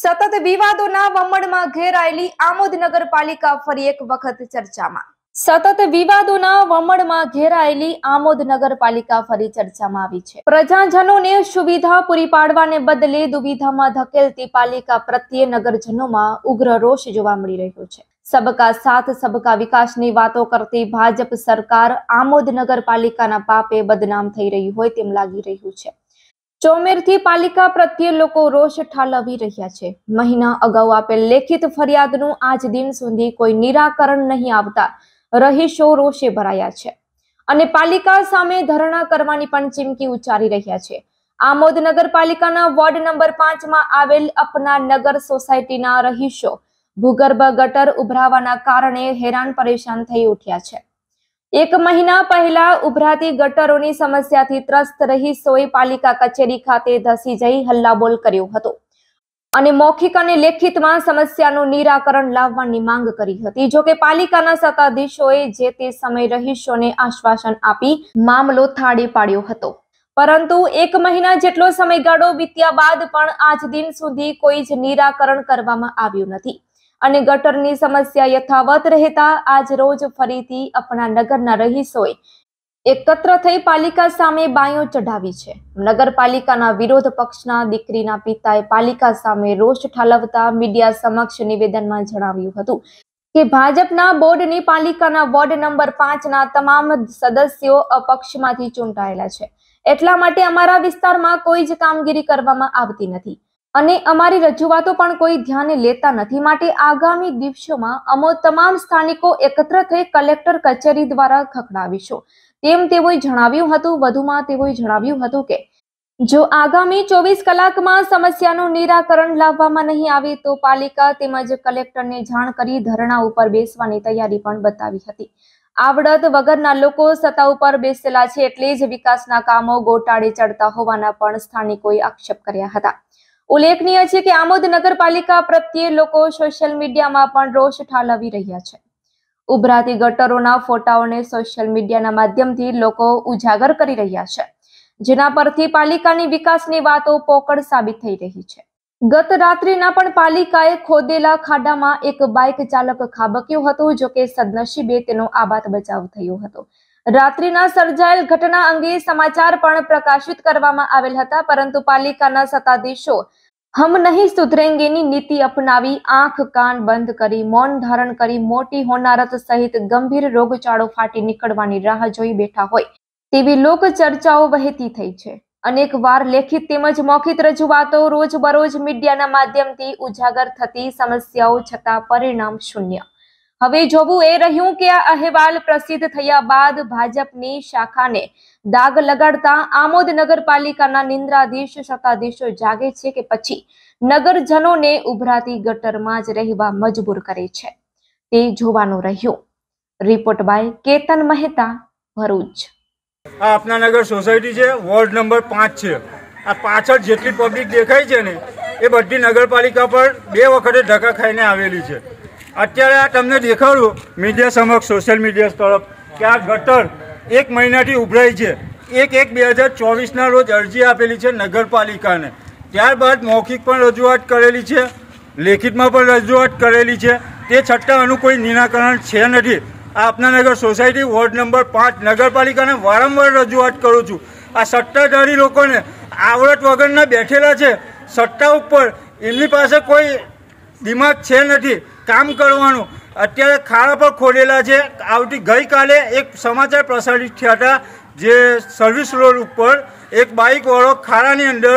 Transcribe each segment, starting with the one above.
સતત વિવાદોના વમળમાં ઘેરાયેલી આમોદ નગરપાલિકા ફરી એક વખત ચર્ચામાં આવી છે। પ્રજાજનોને સુવિધા પૂરી પાડવાને બદલે દુવિધામાં ધકેલતી પાલિકા પ્રત્યે નગરજનોમાં ઉગ્ર રોષ જોવા મળી રહ્યો છે। સબકા સાથ સબકા વિકાસની વાતો કરતી ભાજપ સરકાર આમોદ નગરપાલિકાના પાપે બદનામ થઈ રહી હોય તેમ લાગી રહ્યું છે। ચોમેરથી પાલિકા પ્રત્યે લોકો રોષ ઠાલવી રહ્યા છે। મહિના અગાઉ આપેલ લેખિત ફરિયાદનું આજ દિન સુધી કોઈ નિરાકરણ નહીં આવતા રહીશો રોષે ભરાયા છે અને પાલિકા સામે ધરણા કરવાની પણ ચીમકી ઉચ્ચારી રહ્યા છે। આમોદ નગરપાલિકાના વોર્ડ નંબર 5 માં આવેલ અપના નગર સોસાયટીના રહીશો ભૂગર્ભ ગટર ઉભરાવાના કારણે હેરાન પરેશાન થઈ ઉઠ્યા છે। એક મહિના પહેલા ઉભરાતી ગટરોની સમસ્યાથી ત્રસ્ત રહીશોએ પાલિકા કચેરી ખાતે ધસી જઈ હલ્લાબોલ કર્યો હતો અને મૌખિક અને લેખિતમાં સમસ્યાનું નિરાકરણ લાવવાની માંગ કરી હતી। જો કે પાલિકાના સત્તાધીશોએ જે તે સમય રહીશોને આશ્વાસન આપી મામલો થાળે પાડ્યો હતો, પરંતુ એક મહિના જેટલો સમયગાળો વીત્યા બાદ પણ આજ દિન સુધી કોઈ જ નિરાકરણ કરવામાં આવ્યું નથી અને ગટરની સમસ્યા યથાવત રહેતા આજ રોજ ફરીથી અપના નગરના રહીશોએ એકત્ર થઈ પાલિકા સામે બાયો ચઢાવી છે। નગરપાલિકાના વિરોધ પક્ષના દીકરીના પિતાએ પાલિકા સામે રોષ ઠાલવતા મીડિયા સમક્ષ નિવેદનમાં જણાવ્યું હતું કે ભાજપના બોર્ડની પાલિકાના વોર્ડ નંબર 5ના તમામ સદસ્યો અપક્ષમાંથી ચૂંટાયેલા છે, એટલા માટે અમારા વિસ્તારમાં કોઈ જ કામગીરી કરવામાં આવતી નથી અને અમારી રજૂઆતો પણ કોઈ ધ્યાને લેતા નથી, માટે આગામી દિવસોમાં અમે તમામ સ્થાનિકો એકત્ર થઈ કલેક્ટર કચેરી દ્વારા ખખડાવીશું તેમ તેઓએ જણાવ્યું હતું। વધુમાં તેઓએ જણાવ્યું હતું કે જો આગામી 24 કલાકમાં સમસ્યાનું નિરાકરણ લાવવામાં નહીં આવે તો પાલિકા તેમજ કલેક્ટરને જાણ કરી ધરણા ઉપર બેસવાની તૈયારી પણ બતાવી હતી। આવડત વગરના લોકો સત્તા ઉપર બેસેલા છે એટલે જ વિકાસના કામો ગોટાળે ચડતા હોવાના પણ સ્થાનિકોએ આક્ષેપ કર્યા હતા। ઉલ્લેખનીય છે કે આમોદ નગરપાલિકા પ્રત્યે લોકો સોશિયલ મીડિયામાં પણ રોષ ઠાલવી રહ્યા છે। ઉભરાતી ગટરોના ફોટાઓને સોશિયલ મીડિયાના માધ્યમથી લોકો ઉજાગર કરી રહ્યા છે, જેના પરથી પાલિકાની વિકાસની વાતો પોકળ સાબિત થઈ રહી છે। ગત રાત્રિના પણ પાલિકાએ ખોદેલા ખાડામાં એક બાઇક ચાલક ખાબક્યો હતો, જો કે સદનસીબે તેનો આબાદ બચાવ થયો હતો। રાત્રિના સર્જાયેલ ઘટના અંગે સમાચાર પણ પ્રકાશિત કરવામાં આવેલ હતા, પરંતુ પાલિકાના સત્તાધીશો હમ નહીં સુધરેંગેની નીતિ અપનાવી આંખ કાન બંધ કરી મૌન ધારણ કરી મોટી હોનારત સહિત ગંભીર રોગચાળો ફાટી નીકળવાની રાહ જોઈ બેઠા હોય તેવી લોક ચર્ચાઓ વહેતી થઈ છે। અનેક વાર લેખિત તેમજ મૌખિક રજૂઆતો રોજબરોજ મીડિયાના માધ્યમથી ઉજાગર થતી સમસ્યાઓ છતાં પરિણામ શૂન્ય। હવે જોવું એ રહ્યું કે આ અહેવાલ પ્રસિદ્ધ થયા બાદ ભાજપની શાખાને દાગ લગાડતા આમોદ નગરપાલિકાના નિંદ્રાધીશ સત્તાધીશો જાગે છે કે પછી નગરજનોને ઉભરાતી ગટરમાં જ રહેવા મજબૂર કરે છે, તે જોવાનું રહ્યું। Report by Ketan Mehta, Bharuch. આ આપના નગર સોસાયટી છે, વોર્ડ નંબર 5 છે। આ પાછળ જેટલી પબ્લિક દેખાય છે ને એ બધી નગરપાલિકા પર 2 વખતે ધક્કા ખાઈને આવેલી છે। અત્યારે આ તમને દેખાડું મીડિયા સમક્ષ સોશિયલ મીડિયા તરફ કે આ ગટર 1 મહિનાથી ઉભરાઈ છે। 1/1/2024ના રોજ અરજી આપેલી છે નગરપાલિકાને, ત્યારબાદ મૌખિક પણ રજૂઆત કરેલી છે, લેખિતમાં પણ રજૂઆત કરેલી છે, તે છતાં આનું કોઈ નિરાકરણ છે નથી। આ આપના નગર સોસાયટી વોર્ડ નંબર 5 નગરપાલિકાને વારંવાર રજૂઆત કરું છું। આ સત્તાધારી લોકોને આવડત વગરના બેઠેલા છે સત્તા ઉપર, એમની પાસે કોઈ દિમાગ છે નથી કામ કરવાનું। અત્યારે ખાડા પર ખોદેલા છે। ગઈકાલે એક સમાચાર પ્રસારિત થયા હતા, જે સર્વિસ રોડ ઉપર એક બાઇક વાળો ખાડાની અંદર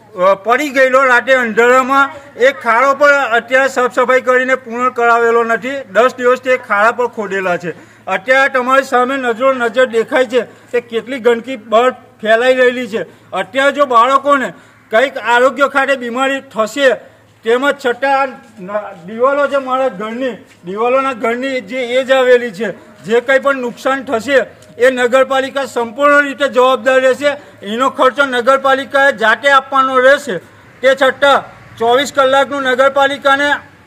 પડી ગયેલો રાતે અંધારામાં। એ ખાડો પર અત્યારે સાફ સફાઈ કરીને પૂર્ણ કરાવેલો નથી। 10 દિવસથી એ ખાડા પર ખોદેલા છે। અત્યારે તમારી સામે નજર દેખાય છે કે કેટલી ગંદકી બહાર ફેલાઈ રહેલી છે। અત્યારે જો બાળકોને કંઈક આરોગ્ય ખાતે બીમારી થશે તેમજ છતાં દિવાલો છે મારા ઘરની, દિવાલોના ઘરની જે એજ આવેલી છે, જે કંઈ પણ નુકસાન થશે એ નગરપાલિકા સંપૂર્ણ રીતે જવાબદાર રહેશે। એનો ખર્ચો નગરપાલિકાએ જાતે આપવાનો રહેશે। તે છતાં 24 કલાકનું નગરપાલિકાને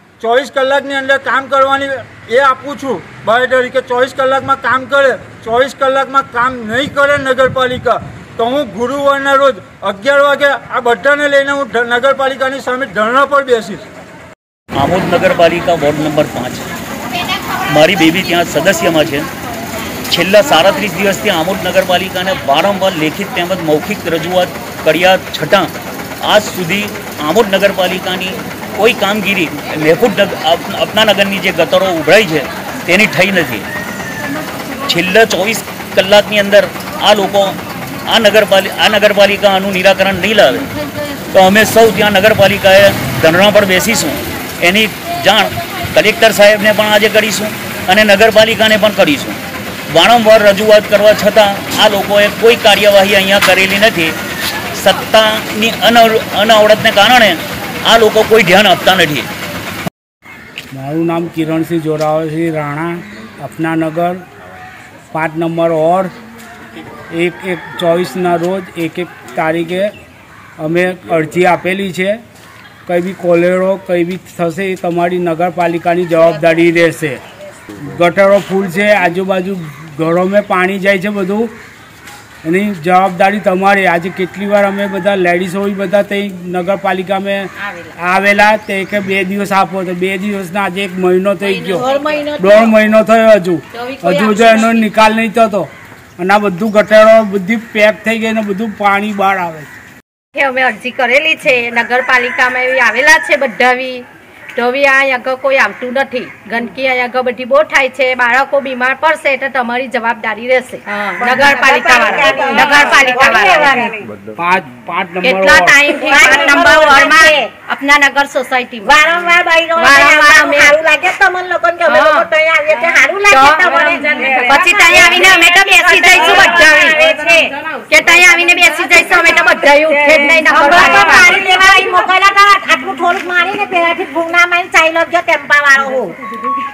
24 કલાકની અંદર કામ કરવાની એ આપું છું બાય તરીકે। 24 કલાકમાં કામ કરે, 24 કલાકમાં કામ નહીં કરે નગરપાલિકા તો હું ગુરુવારના રોજ 11 વાગે આ બધાને લઈને હું નગરપાલિકાની સામે ધરણા પર બેસીશ. આમોદ નગરપાલિકા વોર્ડ નંબર 5 મારી બેબી ત્યાં સદસ્યમાં છે. છેલ્લા 37 દિવસથી આમોદ નગરપાલિકાને વારંવાર લેખિત તેમજ મૌખિક રજૂઆત કર્યા છતાં આજ સુધી આમોદ નગરપાલિકાની કોઈ કામગીરી મહેફૂદ અપનાનગરની જે ગટરો ઉભરાઈ છે તેની થઈ નથી. છેલ્લા 24 કલાકની અંદર આ લોકો આ નગરપાલિકા આનું નિરાકરણ નહીં લાવે તો અમે સૌ ત્યાં નગરપાલિકાએ ધરણા પર બેસીશું. એની જાણ કલેક્ટર સાહેબને પણ આજે કરીશું અને નગરપાલિકાને પણ કરીશું. વારંવાર રજૂઆત કરવા છતાં આ લોકોએ કોઈ કાર્યવાહી અહીંયા કરેલી નથી. સત્તાની અનાવડતને કારણે આ લોકો કોઈ ધ્યાન આપતા નથી. મારું નામ કિરણસિંહ જોરાવરસિંહ રાણા, અપનાનગર 5 નંબર વોર્ડ. 1/1/24ના રોજ 1 તારીખે અમે અરજી આપેલી છે. કંઈ બી કોલેરો કંઈ બી થશે એ તમારી નગરપાલિકાની જવાબદારી રહેશે. ગટરો ફૂલ છે, આજુબાજુ ઘરોમાં પાણી જાય છે, બધું એની જવાબદારી તમારી. આજે કેટલી વાર અમે બધા લેડીઝ હોય બધા તે નગરપાલિકામાં આવેલા તે કે 2 દિવસ આપો તો 2 દિવસના આજે 1 મહિનો થઈ ગયો, 1.5 મહિનો થયો. હજુ જો એનો નિકાલ નહીં થતો અને આ બધું ગટરો બધી પેક થઈ ગઈ ને બધું પાણી બહાર આવે છે. અમે અરજી કરેલી છે નગરપાલિકામાં, એવી આવેલા છે બધાવી તો બી અહીંયા આગળ કોઈ આવતું નથી. ગંદકી અહીંયા આગળ બધી બહુ થાય છે. બાળકો બીમાર પડશે એટલે તમારી જવાબદારી રહેશે નગરપાલિકા કેટલા ટાઈમ થી 5 નંબર વોર્ડમાં અપનાનગર સોસાયટી વારંવાર પછી ત્યાં આવીને અમે તો બેસી જઈશું બધા કે ત્યાં આવીને બેસી જઈશું અમે તો બધા ઉઠે જ નહીં. આટલું થોડુંક મારીને પેલાથી ભૂંગના માં ચાલ્યો ગયો ટેમ્પા વાળો